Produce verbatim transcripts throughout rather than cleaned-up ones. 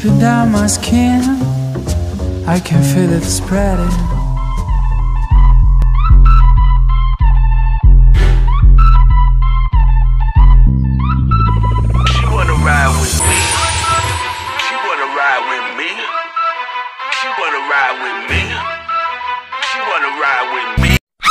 Dripping down my skin, I can feel it spreading. She wanna ride with me. She wanna ride with me. She wanna ride with me. She wanna ride with me.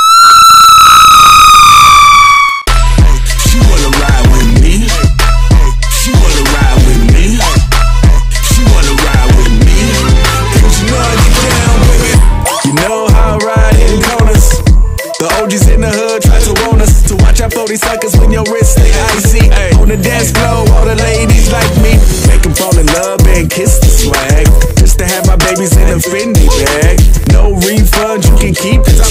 She wanna ride with me. She wanna ride with me. She wanna ride with me. Cause you know I get down, baby. You know how I ride in corners. The O Gs in the hood try to warn us to watch out for these suckers when your wrist stay icy. Ay. On the dance floor, all the ladies like me make them fall in love and kiss the swag. Just to have my babies in a Fendi bag. No refund, you can keep it.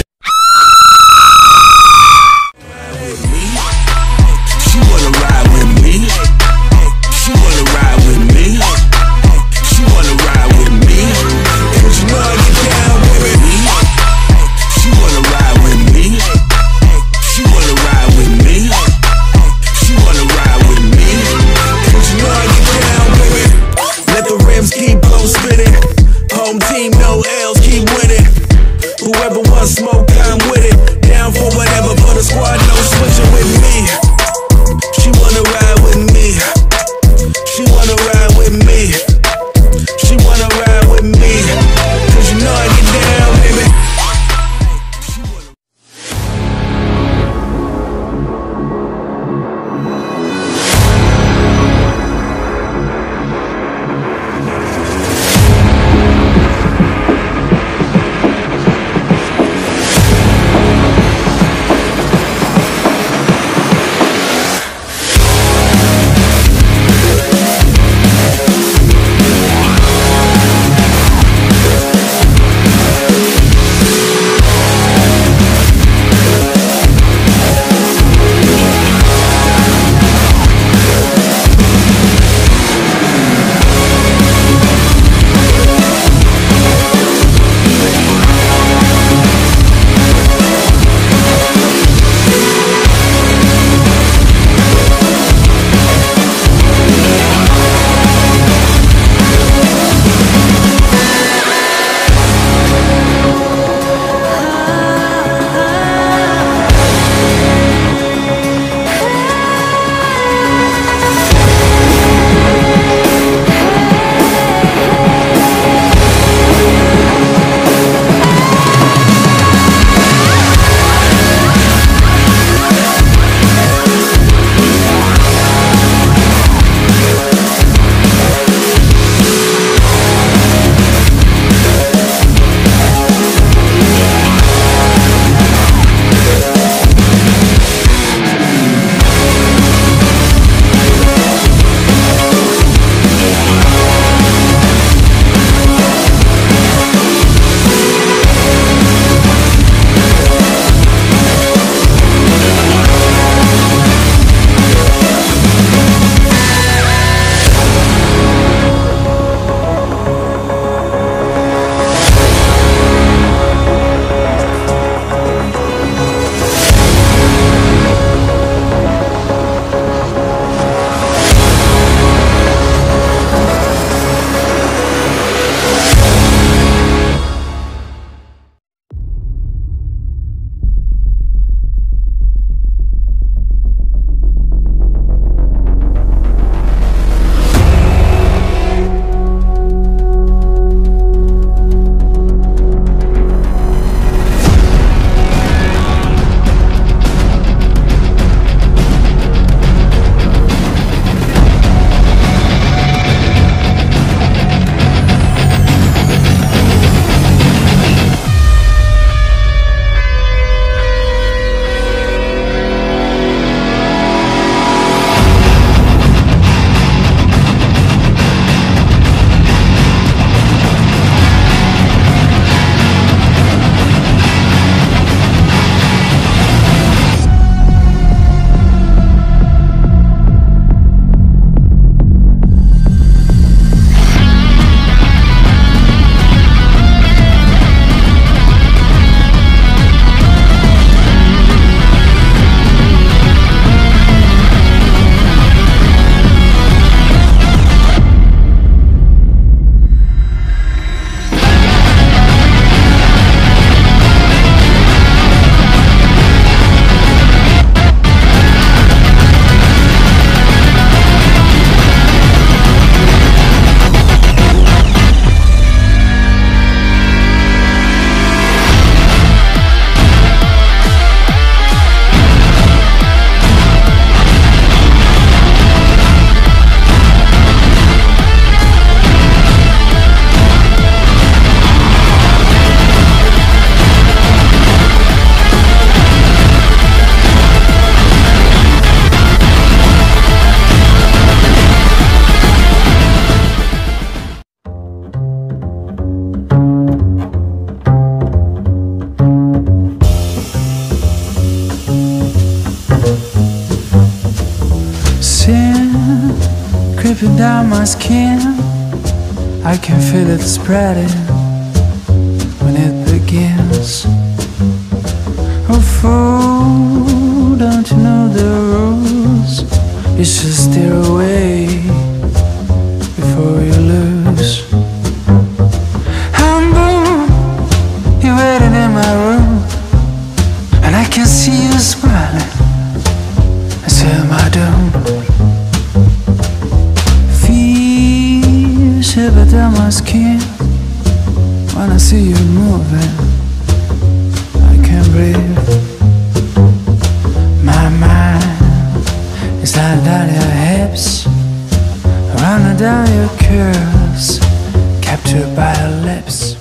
She wanna ride with me. She wanna ride with me. She wanna ride with me. Cause you know I get down, baby. She wanna ride with me. She wanna ride with me. She wanna ride with me. Cause you know I get down, baby. Let the rims keep on spinning. Home team, no L's, keep winning. Whoever wants smoke, I'm with it. Down for whatever, for the squad, no switching with me. She wanna ride with me. She wanna ride with me. She wanna ride with me. Cause you know I get down, baby. down my skin. I can feel it spreading when it begins. Oh fool, don't you know the rules? You should steer away before you lose. I'm boom, you're waiting in my room, and I can see you smiling. I said my doom. Feel shiver down my skin when I see you moving. I can't breathe. My mind is lying down your hips, running down your curves, captured by your lips.